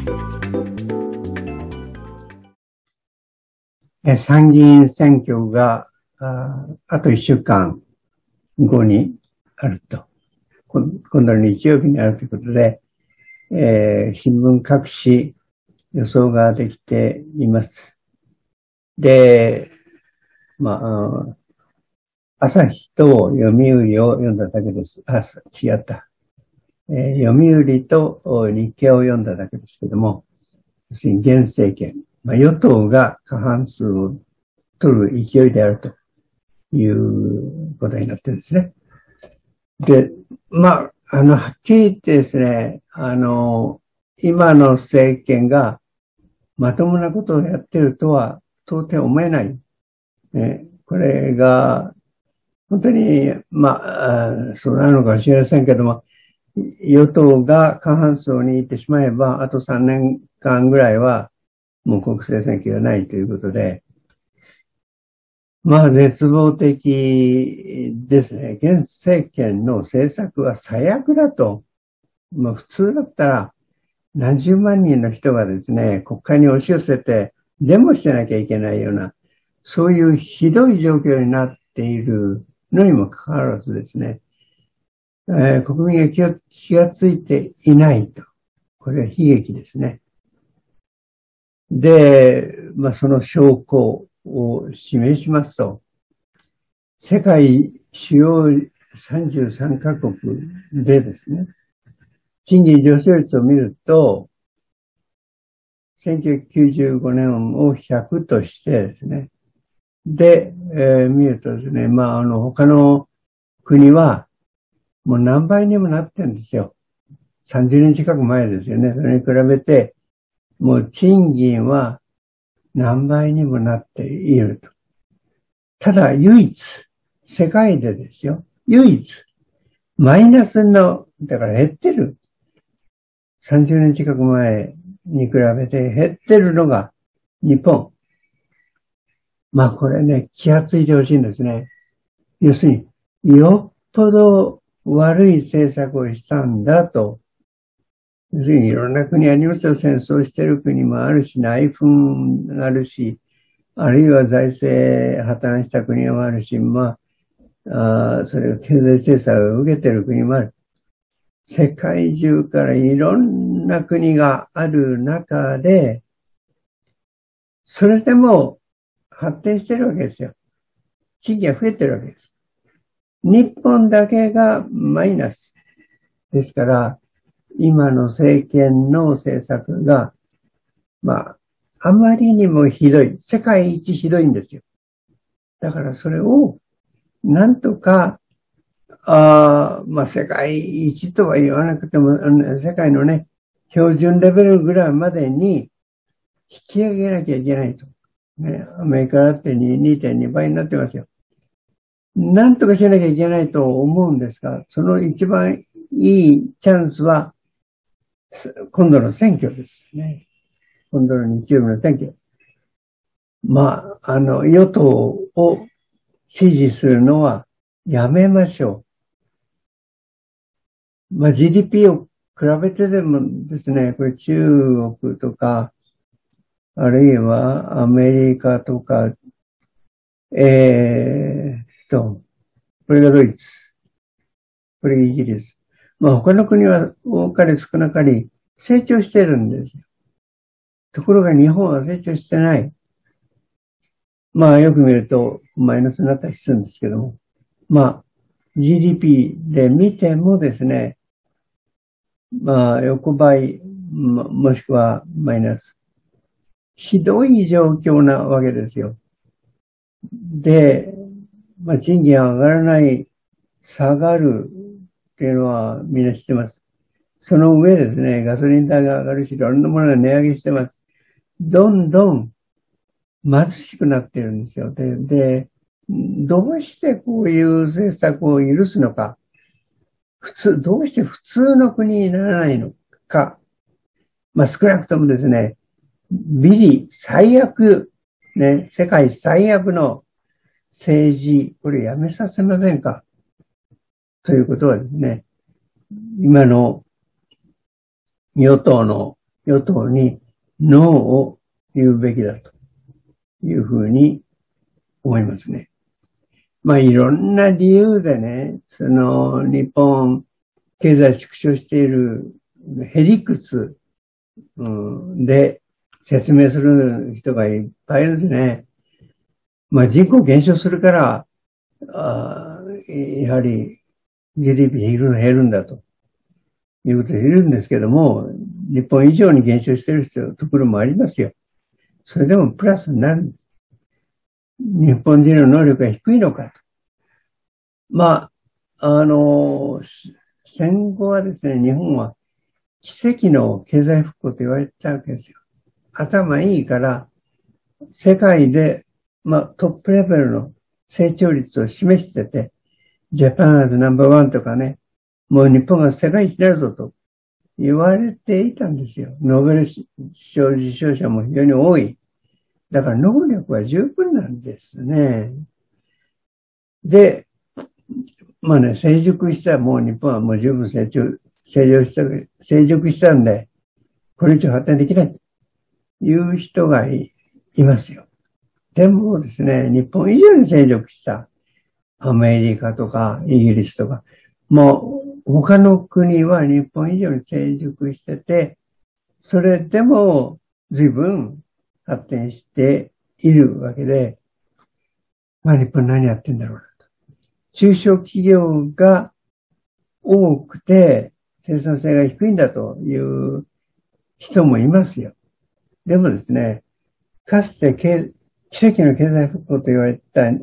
参議院選挙があと1週間後にあると。今度の日曜日にあるということで、新聞各紙予想ができています。で、朝日と読売を読んだだけです。違った。読売と日経を読んだだけですけども、要するに現政権、与党が過半数を取る勢いであるということになってですね。で、はっきり言ってですね、今の政権がまともなことをやっているとは到底思えない。これが、本当に、そうなのかもしれませんけども、与党が過半数を握ってしまえば、あと3年間ぐらいは、もう国政選挙がないということで、絶望的ですね。現政権の政策は最悪だと。普通だったら何十万人の人がですね、国会に押し寄せてデモしてなきゃいけないような、そういうひどい状況になっているのにもかかわらずですね、国民が気がついていないと。これは悲劇ですね。で、その証拠を示しますと、世界主要33カ国でですね、賃金上昇率を見ると、1995年を100としてですね、で、見るとですね、他の国はもう何倍にもなってるんですよ。30年近く前ですよね。それに比べて、もう賃金は何倍にもなっていると。ただ唯一、世界でですよ。唯一、マイナスの、だから減ってる。30年近く前に比べて減ってるのが日本。これね、気がついてほしいんですね。要するに、よっぽど悪い政策をしたんだと。要するにいろんな国ありますよ。戦争してる国もあるし、内紛があるし、あるいは財政破綻した国もあるし、それを経済制裁を受けてる国もある。世界中からいろんな国がある中で、それでも発展してるわけですよ。賃金が増えてるわけです。日本だけがマイナス。ですから、今の政権の政策が、あまりにもひどい。世界一ひどいんですよ。だからそれを、なんとか、世界一とは言わなくても、世界のね、標準レベルぐらいまでに引き上げなきゃいけないと。ね、アメリカだって 2.2 倍になってますよ。なんとかしなきゃいけないと思うんですが、その一番いいチャンスは、今度の選挙ですね。今度の日曜日の選挙。与党を支持するのはやめましょう。GDP を比べてでもですね、これ中国とか、あるいはアメリカとか、これがドイツ。これがイギリス。他の国は多かれ少なかれ成長してるんですよ。ところが日本は成長してない。よく見るとマイナスになったりするんですけども。GDP で見てもですね、横ばい、もしくはマイナス。ひどい状況なわけですよ。で、賃金上がらない、下がるっていうのはみんな知ってます。その上ですね、ガソリン代が上がるし、いろんなものが値上げしてます。どんどん貧しくなっているんですよ。で、どうしてこういう政策を許すのか。どうして普通の国にならないのか。少なくともですね、最悪、ね、世界最悪の政治、これやめさせませんかということはですね、今の与党の与党にノーを言うべきだというふうに思いますね。まあいろんな理由でね、日本経済縮小しているへりくつ、で説明する人がいっぱいですね。まあ人口減少するから、やはり GDP 減るんだということでいるんですけども、日本以上に減少しているところもありますよ。それでもプラスになる。日本人の能力が低いのかと。まあ、戦後はですね、日本は奇跡の経済復興と言われてたわけですよ。頭いいから、世界で、トップレベルの成長率を示してて、ジャパンアズナンバーワンとかね、もう日本が世界一になるぞと言われていたんですよ。ノーベル賞受賞者も非常に多い。だから能力は十分なんですね。で、成熟した、もう日本はもう十分成熟したんで、これ以上発展できないという人がいますよ。でもですね、日本以上に成熟したアメリカとかイギリスとか、もう他の国は日本以上に成熟してて、それでも随分発展しているわけで、日本何やってんだろうなと。中小企業が多くて生産性が低いんだという人もいますよ。でもですね、かつて奇跡の経済復興と言われた、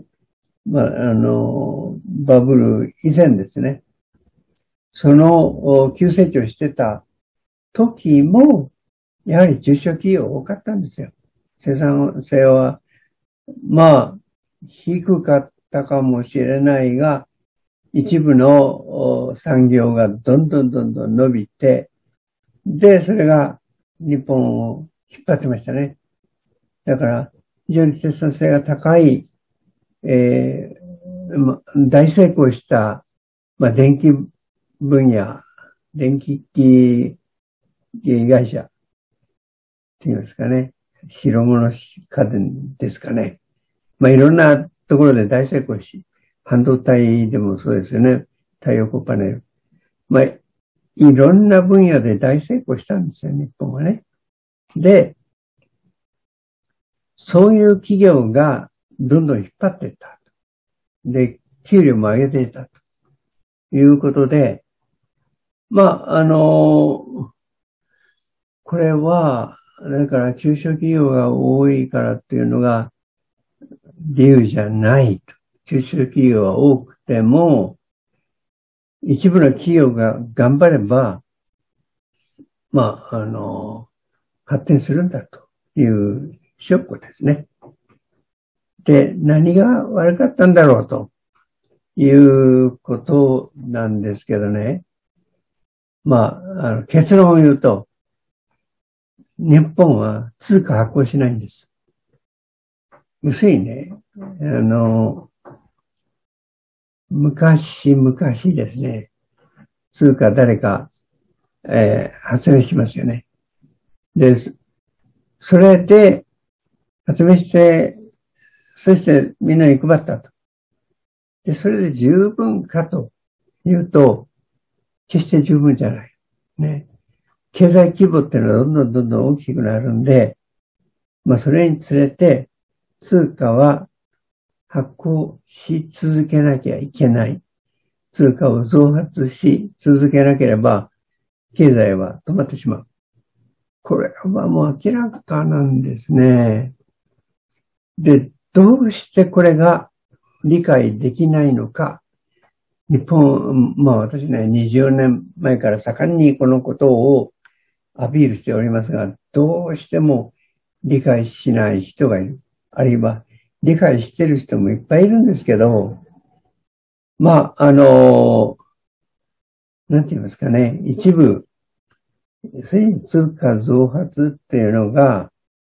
バブル以前ですね、その急成長してた時も、やはり中小企業多かったんですよ。生産性は、低かったかもしれないが、一部の産業がどんどん伸びて、で、それが日本を引っ張ってましたね。だから、非常に生産性が高い、大成功した、電気分野、電気機会社っていうんですかね。白物家電ですかね。いろんなところで大成功し、半導体でもそうですよね。太陽光パネル。いろんな分野で大成功したんですよ、日本はね。で、そういう企業がどんどん引っ張っていった。で、給料も上げていたということで、これは、だから中小企業が多いからっていうのが理由じゃないと。中小企業は多くても、一部の企業が頑張れば、発展するんだという証拠ですね。で、何が悪かったんだろうということなんですけどね。結論を言うと、日本は通貨発行しないんです。要するにね、昔ですね、通貨誰か、発明しますよね。で、それで、発明して、そしてみんなに配ったと。で、それで十分かというと、決して十分じゃない。ね。経済規模っていうのはどんどん大きくなるんで、それにつれて、通貨は発行し続けなきゃいけない。通貨を増発し続けなければ、経済は止まってしまう。これはもう明らかなんですね。で、どうしてこれが理解できないのか。日本、私ね、20年前から盛んにこのことをアピールしておりますが、どうしても理解しない人がいる。あるいは理解してる人もいっぱいいるんですけど、なんて言いますかね、一部、通貨増発っていうのが、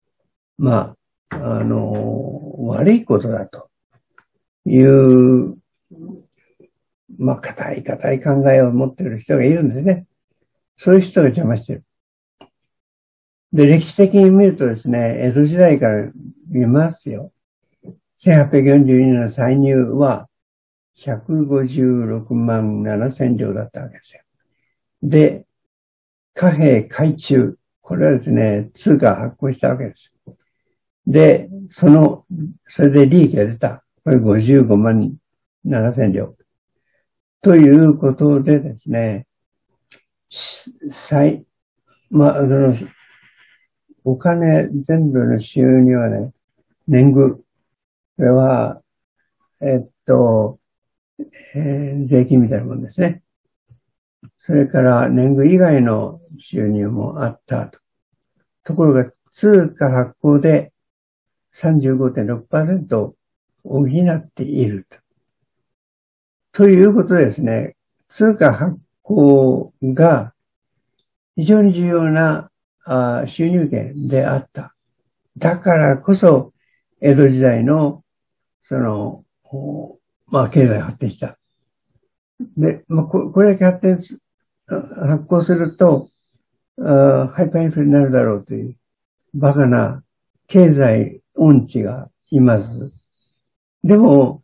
悪いことだという、固い考えを持っている人がいるんですね。そういう人が邪魔してる。 で、歴史的に見るとですね、江戸時代から見ますよ。1842年の歳入は156万7千両だったわけですよ。で、貨幣改鋳。これはですね、通貨発行したわけです。で、それで利益が出た。これ55万7千両。ということでですね、お金全部の収入はね、年貢。これは、税金みたいなもんですね。それから年貢以外の収入もあったと。ところが、通貨発行で 35.6% 補っていると。ということでですね、通貨発行が非常に重要な収入源であった。だからこそ、江戸時代の、経済発展した。で、これだけ発行すると、ハイパーインフレになるだろうという、バカな経済音痴がいます。でも、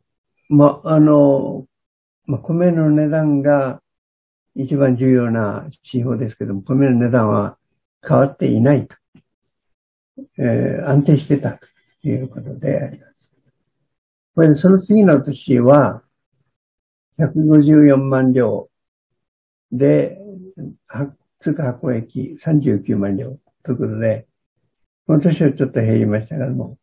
米の値段が一番重要な指標ですけども、米の値段は変わっていないと。安定してたということであります。これでその次の年は、154万両で、通貨発行益39万両ということで、この年はちょっと減りましたけども、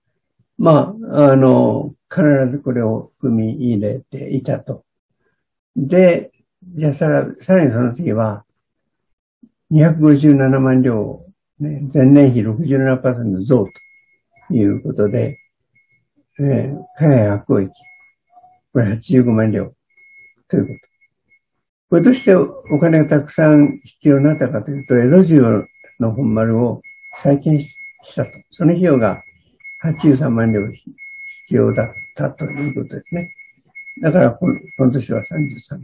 必ずこれを踏み入れていたと。で、じゃあさらにその次は、257万両、ね、前年比 67% 増ということで、海外発行益、これ85万両ということ。これどうしてお金がたくさん必要になったかというと、江戸城の本丸を再建したと。その費用が83万両必要だったということですね。だからこの年は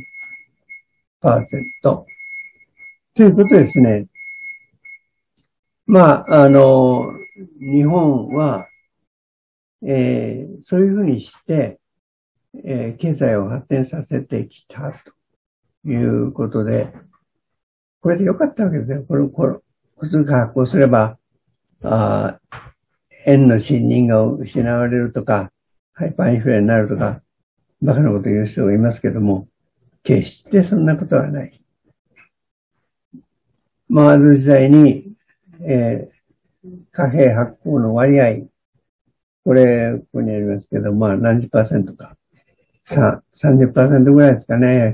33%。ということですね。日本は、そういうふうにして、経済を発展させてきたということで、これで良かったわけですよ。通貨発行すれば、円の信任が失われるとか、ハイパーインフレになるとか、バカなこと言う人がいますけども、決してそんなことはない。ある時代に、貨幣発行の割合、ここにありますけど、何十%か。30% ぐらいですかね、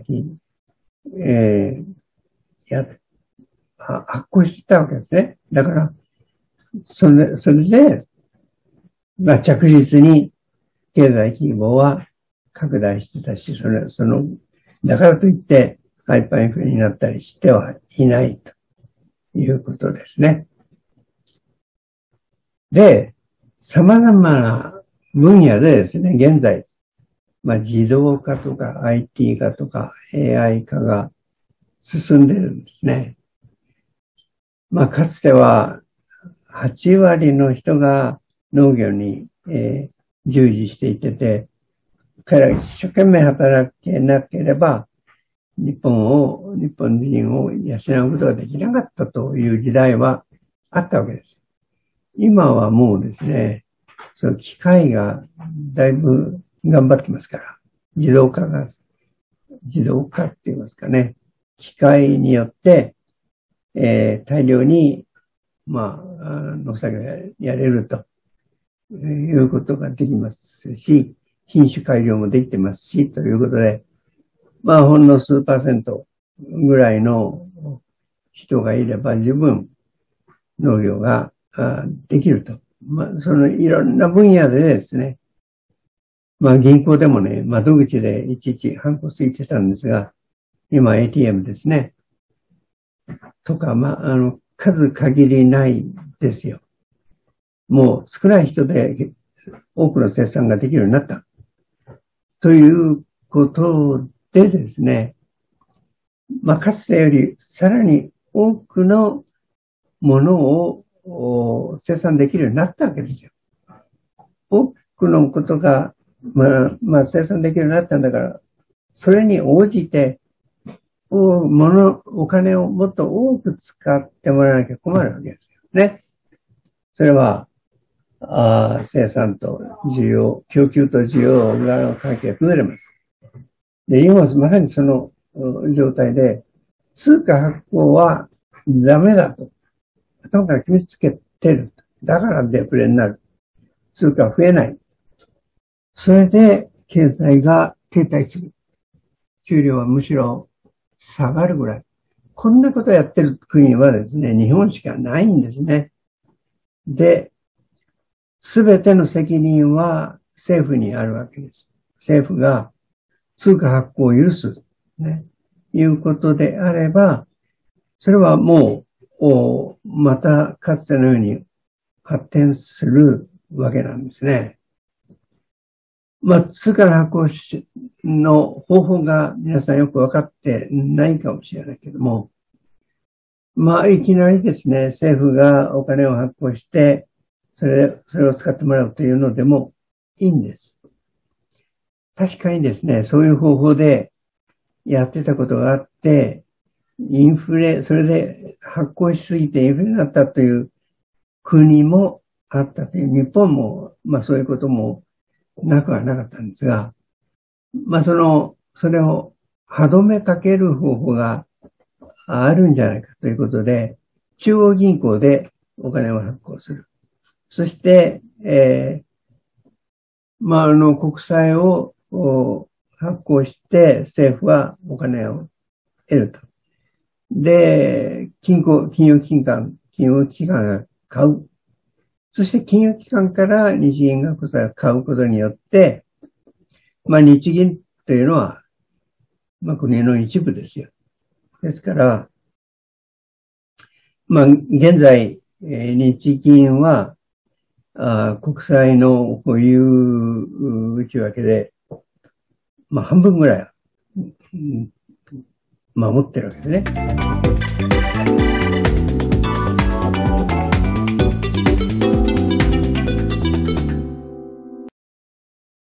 発行してたわけですね。だから、それで、着実に経済規模は拡大してたし、だからといって、ハイパーインフレになったりしてはいないということですね。で、様々な分野でですね、現在、自動化とか IT 化とか AI 化が進んでるんですね。かつては8割の人が農業に、従事していて、彼ら一生懸命働けなければ、日本人を養うことができなかったという時代はあったわけです。今はもうですね、その機械がだいぶ頑張ってますから、自動化って言いますかね、機械によって、大量に、農作業やれるということができますし、品種改良もできてますし、ということで、ほんの数%ぐらいの人がいれば十分農業ができると。いろんな分野でですね、銀行でもね、窓口でいちいちハンコついてたんですが、今 ATM ですね。とか、数限りないですよ。もう少ない人で多くの生産ができるようになった。ということでですね、かつてよりさらに多くのものを生産できるようになったわけですよ。多くのことが、生産できるようになったんだから、それに応じて、お金をもっと多く使ってもらわなきゃ困るわけですよね。それは、生産と需要、供給と需要の関係が崩れます。で、今はまさにその状態で、通貨発行はダメだと。頭から決めつけてる。だからデフレになる。通貨は増えない。それで経済が停滞する。給料はむしろ下がるぐらい。こんなことやってる国はですね、日本しかないんですね。で、すべての責任は政府にあるわけです。政府が通貨発行を許す。ね。いうことであれば、それはもう、またかつてのように発展するわけなんですね。通貨の発行の方法が皆さんよくわかってないかもしれないけども、いきなりですね、政府がお金を発行して、それを使ってもらうというのでもいいんです。確かにですね、そういう方法でやってたことがあって、インフレ、それで発行しすぎてインフレになったという国もあったという、日本も、そういうこともなくはなかったんですが、それを歯止めかける方法があるんじゃないかということで、中央銀行でお金を発行する。そして、国債を発行して政府はお金を得ると。で、金融機関が買う。そして金融機関から日銀が国債を買うことによって、日銀というのは、国の一部ですよ。ですから、現在、日銀は、国債の保有内訳で、半分ぐらい、守ってるわけですね。